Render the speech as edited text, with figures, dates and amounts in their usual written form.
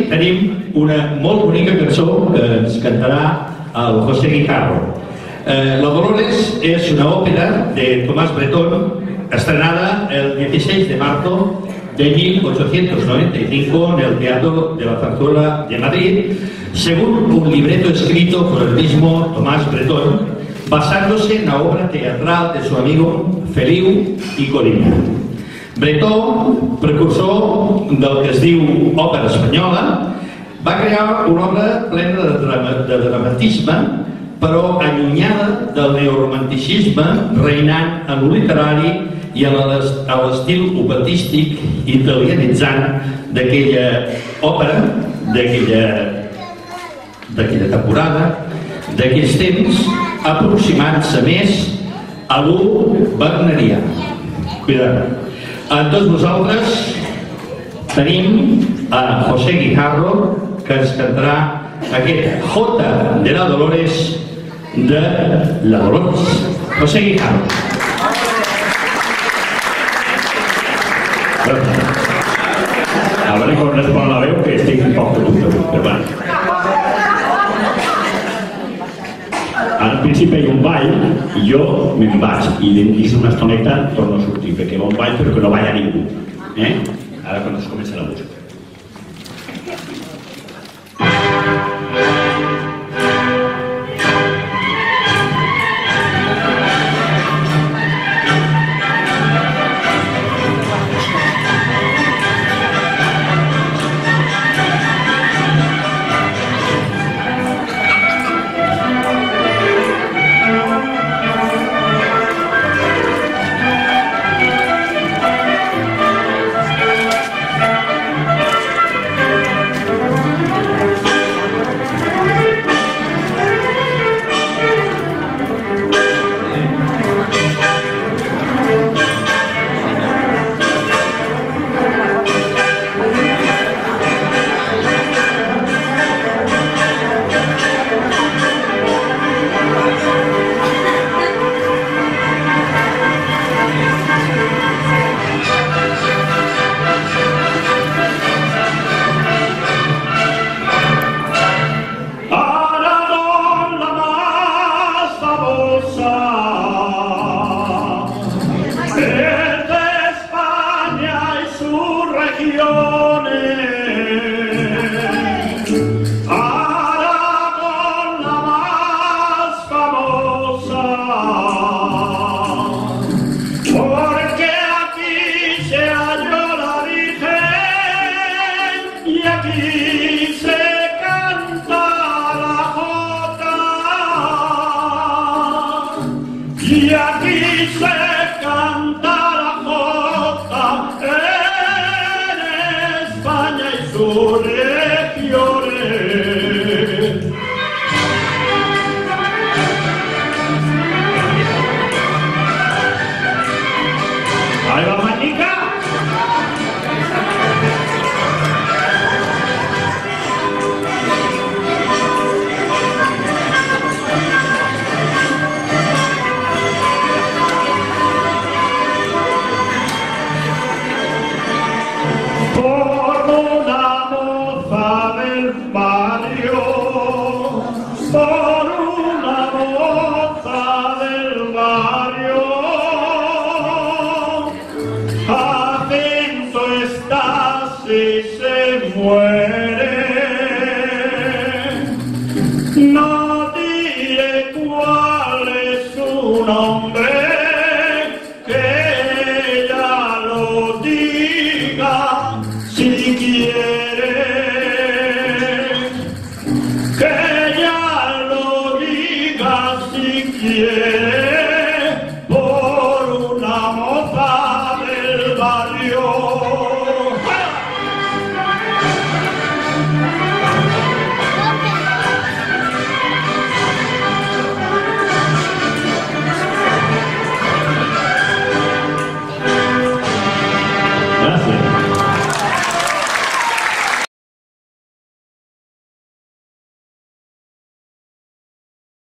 tenim una molt bonica cançó que ens cantarà el José Guijarro. La Dolores és una òpera de Tomás Bretón estrenada el 16 de marzo de 1895 en el Teatro de la Zarzuela de Madrid, según un libreto escrito por el mismo Tomás Bretón, basándose en la obra teatral de su amigo Feliu i Codina. Bretó, precursor del que es diu òpera espanyola, va crear una obra plena de dramatisme, però allunyada del neoromanticisme reinant en lo literari i a l'estil operístic italianitzant d'aquella òpera, d'aquella temporada, d'aquells temps, aproximant-se més a lo wagnerià. Cuidado. En tots nosaltres tenim a José Guijarro, que ens cantarà aquest Jota de la Dolores de la Dolores. José Guijarro. A veure com respon la veu, que estic un poc perdut, però bueno. Al principi hi ha un ball i jo me'n vaig i dins d'una estoneta torno a sortir perquè hi ha un ball però que no balla ningú. Ara quan es comença la música. Y aquí se canta la jota en España y sus regiones. Ahí va Manica. No diré cuál es su nombre, que ella lo diga si quiere, que ella lo diga si quiere.